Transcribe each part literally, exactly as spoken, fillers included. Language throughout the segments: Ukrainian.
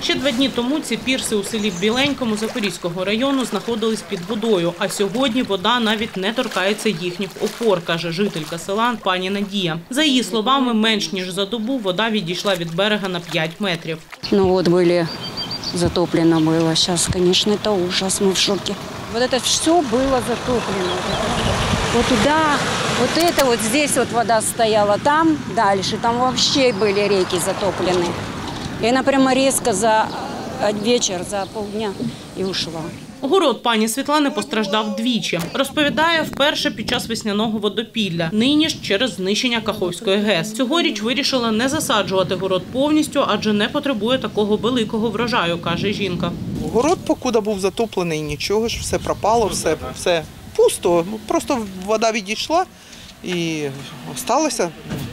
Ще два дні тому ці пірси у селі Біленькому Запорізького району знаходились під водою, а сьогодні вода навіть не торкається їхніх опор, каже жителька села пані Надія. За її словами, менш ніж за добу вода відійшла від берега на п'ять метрів. Ну от були, затоплено було. Зараз, звісно, це ужас, ми в шокі. Вот это все было затоплено. Вот туда, вот это вот здесь вот вода стояла, там дальше, там вообще были реки затоплены. И она прямо резко за вечер, за полдня и ушла. Город пані Світлани постраждав двічі. Розповідає, вперше під час весняного водопілля. Нині ж через знищення Каховської ГЕС. Цьогоріч вирішила не засаджувати город повністю, адже не потребує такого великого врожаю, каже жінка. Город покуда був затоплений, нічого ж, все пропало, все, все пусто. Просто вода відійшла і залишилася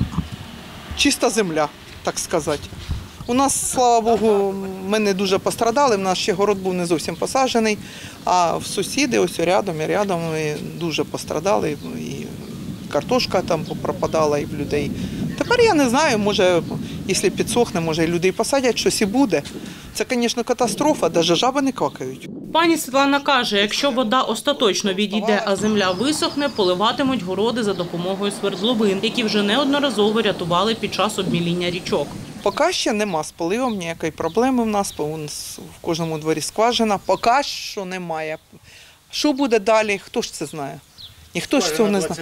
чиста земля, так сказати. У нас, слава Богу, ми не дуже пострадали, в нас ще город був не зовсім посаджений, а в сусіди ось рядом і рядом ми дуже пострадали, і картошка там пропадала, і в людей. Тепер я не знаю, може, якщо підсохне, може і людей посадять, щось і буде. Це, звісно, катастрофа, навіть жаби не какають. Пані Світлана каже, якщо вода остаточно відійде, а земля висохне, поливатимуть городи за допомогою свердловин, які вже неодноразово рятували під час обміління річок. Поки ще нема з поливом, ніякої проблеми в нас, в кожному дворі скважина. Поки що немає. Що буде далі, хто ж це знає? Ніхто ж цього не знає.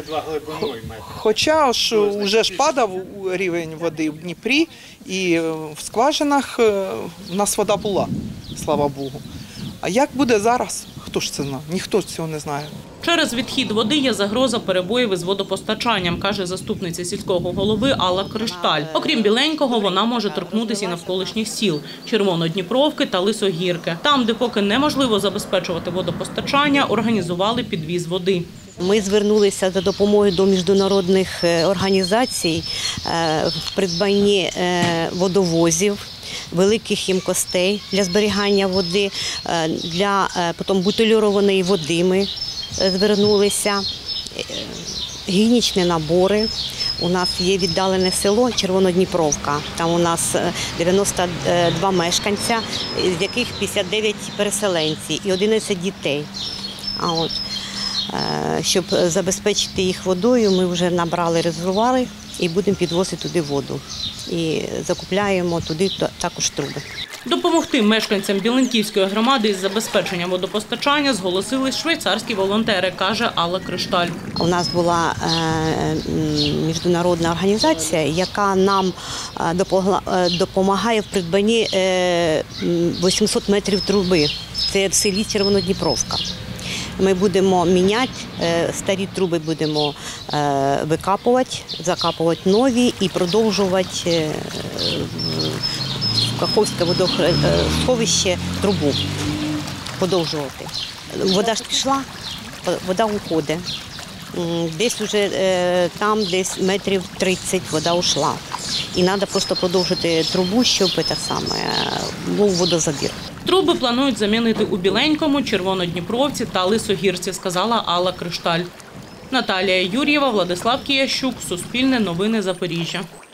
Хоча ж вже ж падав рівень води в Дніпрі, і в скважинах в нас вода була, слава Богу. А як буде зараз, хто ж це знає? Ніхто цього не знає. Через відхід води є загроза перебоїв із водопостачанням, каже заступниця сільського голови Алла Кришталь. Окрім Біленького, вона може торкнутися і навколишніх сіл – Червонодніпровки та Лисогірки. Там, де поки неможливо забезпечувати водопостачання, організували підвіз води. Ми звернулися за допомогою до міжнародних організацій в придбанні водовозів, великих ємкостей для зберігання води, для потім бутильованої води ми звернулися, гігієнічні набори. У нас є віддалене село Червонодніпровка, там у нас дев'яносто два мешканця, з яких п'ятдесят дев'ять переселенці і одинадцять дітей. А от, щоб забезпечити їх водою, ми вже набрали резервуари і будемо підвозити туди воду. І закупляємо туди також труби. Допомогти мешканцям Біленківської громади із забезпеченням водопостачання зголосились швейцарські волонтери, каже Алла Кришталь. У нас була міжнародна організація, яка нам допомагає в придбанні вісімсот метрів труби. Це в селі Червонодніпровка. Ми будемо міняти, старі труби будемо викапувати, закапувати нові і продовжувати в Каховське водосховище трубу, продовжувати. Вода ж пішла, вода уходить. Десь вже там десь метрів тридцять вода ушла. І треба просто продовжити трубу, щоб це саме, був водозабір. Труби планують замінити у Біленькому, Червонодніпровці та Лисогірці, сказала Алла Кришталь. Наталія Юр'єва, Владислав Киящук, Суспільне новини Запоріжжя.